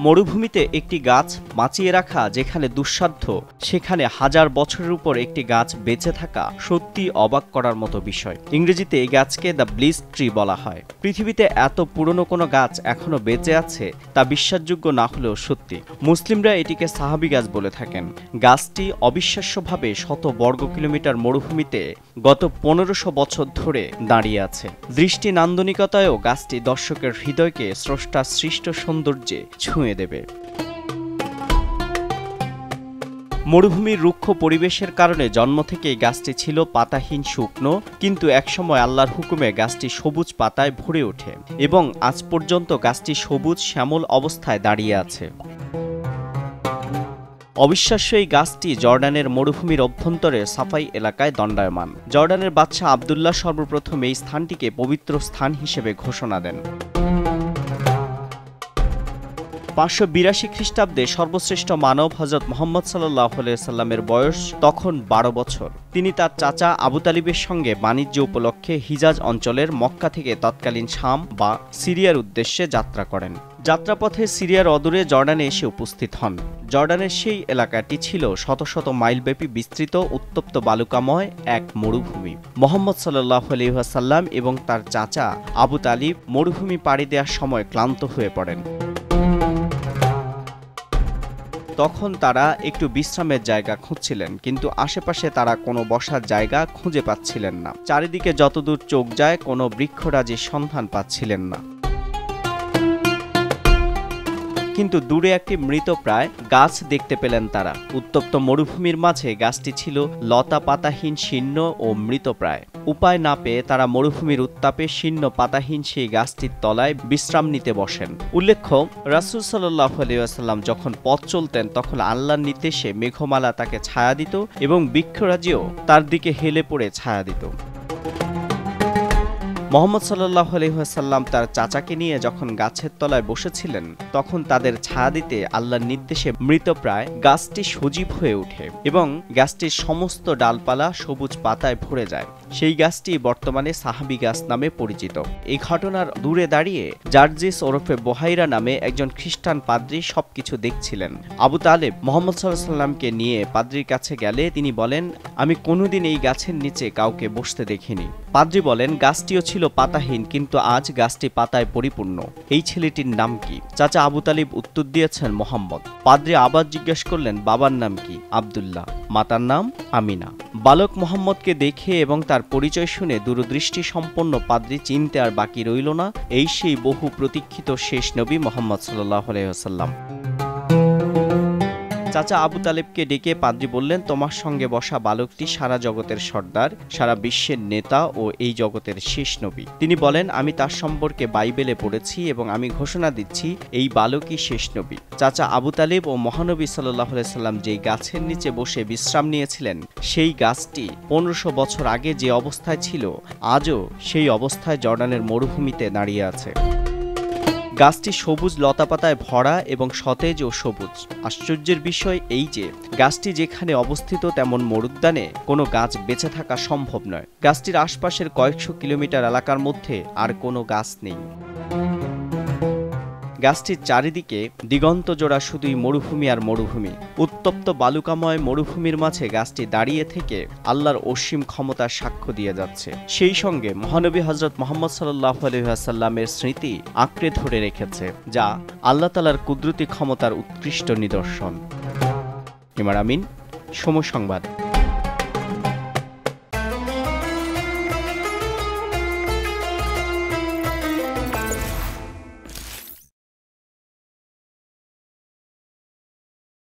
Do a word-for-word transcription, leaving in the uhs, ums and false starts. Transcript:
মরুভূমিতে একটি গাছ বাঁচিয়ে রাখা যেখানে দুঃসাধ্য, সেখানে হাজার বছরের উপর একটি গাছ বেঁচে থাকা সত্যি অবাক করার মতো বিষয়। ইংরেজিতে এই গাছকে দ্য ব্লিস ট্রি বলা হয়। পৃথিবীতে এত পুরনো কোনো গাছ এখনো বেঁচে আছে তা বিশ্বাসযোগ্য না হলেও সত্যি। মুসলিমরা এটিকে সাহাবি গাছ বলে থাকেন। গাছটি অবিশ্বাস্যভাবে শত বর্গ কিলোমিটার মরুভূমিতে গত পনেরোশো বছর ধরে দাঁড়িয়ে আছে। দৃষ্টি নান্দনিকতায়ও গাছটি দর্শকের হৃদয়কে স্রষ্টার সৃষ্ট সৌন্দর্যে ছুঁয়ে দেবে। মরুভূমির রুক্ষ পরিবেশের কারণে জন্ম থেকেই গাছটি ছিল পাতাহীন শুকনো, কিন্তু একসময় আল্লাহর হুকুমে গাছটি সবুজ পাতায় ভরে ওঠে এবং আজ পর্যন্ত গাছটি সবুজ শ্যামল অবস্থায় দাঁড়িয়ে আছে। অবিশ্বাস্য এই গাছটি জর্ডানের মরুভূমির অভ্যন্তরে সাফাই এলাকায় দণ্ডায়মান। জর্ডানের বাদশাহ আবদুল্লাহ সর্বপ্রথম এই স্থানটিকে পবিত্র স্থান হিসেবে ঘোষণা দেন। পাঁচশো বিরাশি খ্রিস্টাব্দে সর্বশ্রেষ্ঠ মানব হজরত মোহাম্মদ সাল্লাহ সাল্লামের বয়স তখন বারো বছর। তিনি তার চাচা আবু তালিবের সঙ্গে বাণিজ্য উপলক্ষে হিজাজ অঞ্চলের মক্কা থেকে তৎকালীন শাম বা সিরিয়ার উদ্দেশ্যে যাত্রা করেন। যাত্রাপথে সিরিয়ার অদূরে জর্ডানে এসে উপস্থিত হন। জর্ডানের সেই এলাকাটি ছিল শত শত মাইলব্যাপী বিস্তৃত উত্তপ্ত বালুকাময় এক মরুভূমি। মোহাম্মদ সাল্লাহ আলাইহি এবং তার চাচা আবু তালিব মরুভূমি পাড়ি দেওয়ার সময় ক্লান্ত হয়ে পড়েন। তখন তারা একটু বিশ্রামের জায়গা খুঁজছিলেন, কিন্তু আশেপাশে তারা কোনো বসার জায়গা খুঁজে পাচ্ছিলেন না। চারিদিকে যতদূর চোখ যায় কোনো বৃক্ষরাজির সন্ধান পাচ্ছিলেন না। কিন্তু দূরে একটি মৃতপ্রায় গাছ দেখতে পেলেন তারা। উত্তপ্ত মরুভূমির মাঝে গাছটি ছিল লতা পাতাহীন, শীর্ণ ও মৃতপ্রায়। উপায় না পেয়ে তারা মরুভূমির উত্তাপে শীর্ণ পাতাহীন সেই গাছটির তলায় বিশ্রাম নিতে বসেন। উল্লেখ্য, রাসূল সাল্লাল্লাহু আলাইহি ওয়াসাল্লাম যখন পথ চলতেন তখন আল্লাহর নির্দেশে মেঘমালা তাকে ছায়া দিত এবং বৃক্ষরাজিও তার দিকে হেলে পড়ে ছায়া দিত। মোহাম্মদ সাল্লাল্লাহু আলাইহি ওয়াসাল্লাম তার চাচাকে নিয়ে যখন গাছের তলায় বসেছিলেন তখন তাদের ছায়া দিতে আল্লাহর নির্দেশে মৃতপ্রায় গাছটি সজীব হয়ে ওঠে এবং গাছটির সমস্ত ডালপালা সবুজ পাতায় ভরে যায়। সেই গাছটি বর্তমানে সাহাবি গাছ নামে পরিচিত। এই ঘটনার দূরে দাঁড়িয়ে জার্জিস ওরফে বহাইরা নামে একজন খ্রিস্টান পাদ্রী সবকিছু দেখছিলেন। আবু তালেব মোহাম্মদ সাল্লাল্লাহু আলাইহি ওয়াসাল্লামকে নিয়ে পাদ্রীর কাছে গেলে তিনি বলেন, আমি কোনোদিন এই গাছের নিচে কাউকে বসতে দেখিনি। পাদ্রী বলেন, গাছটিও ছিল পাতাহীন, কিন্তু আজ গাছটি পাতায় পরিপূর্ণ। এই ছেলেটির নাম কি? চাচা আবু তালিব উত্তর দিয়েছেন, মোহাম্মদ। পাদ্রী আবার জিজ্ঞেস করলেন, বাবার নাম কি? আব্দুল্লাহ। মাতার নাম আমিনা। বালক মোহাম্মদকে দেখে এবং তার পরিচয় শুনে দূরদৃষ্টি সম্পন্ন পাদ্রী চিনতে আর বাকি রইল না, এই সেই বহু প্রতীক্ষিত শেষ নবী মোহাম্মদ সাল্লাল্লাহু আলাইহি ওয়াসাল্লাম। চাচা আবু তালেবকে ডেকে পাদ্রী বললেন, তোমার সঙ্গে বসা বালকটি সারা জগতের সর্দার, সারা বিশ্বের নেতা ও এই জগতের শেষ নবী। তিনি বলেন, আমি তার সম্পর্কে বাইবেলে পড়েছি এবং আমি ঘোষণা দিচ্ছি এই বালকই শেষ নবী। চাচা আবু তালেব ও মহানবী সাল্লাল্লাহু আলাইহি সাল্লাম যেই গাছের নিচে বসে বিশ্রাম নিয়েছিলেন সেই গাছটি পনেরোশো বছর আগে যে অবস্থায় ছিল আজও সেই অবস্থায় জর্ডানের মরুভূমিতে দাঁড়িয়ে আছে। গাছটি সবুজ লতাপাতায় ভরা এবং সতেজ ও সবুজ। আশ্চর্যের বিষয় এই যে গাছটি যেখানে অবস্থিত তেমন মরুদ্যানে কোনো গাছ বেঁচে থাকা সম্ভব নয়। গাছটির আশপাশের কয়েকশো কিলোমিটার এলাকার মধ্যে আর কোনো গাছ নেই। গাছটির চারিদিকে দিগন্ত জোড়া শুধুই মরুভূমি আর মরুভূমি। উত্তপ্ত বালুকাময় মরুভূমির মাঝে গাছটি দাঁড়িয়ে থেকে আল্লাহর অসীম ক্ষমতার সাক্ষ্য দিয়ে যাচ্ছে। সেই সঙ্গে মহানবী হযরত মুহাম্মদ সাল্লাল্লাহু আলাইহি ওয়াসাল্লামের স্মৃতি আঁকড়ে ধরে রেখেছে, যা আল্লাহ তাআলার কুদরতি ক্ষমতার উৎকৃষ্ট নিদর্শন। ইমার আমিন, সময় সংবাদ।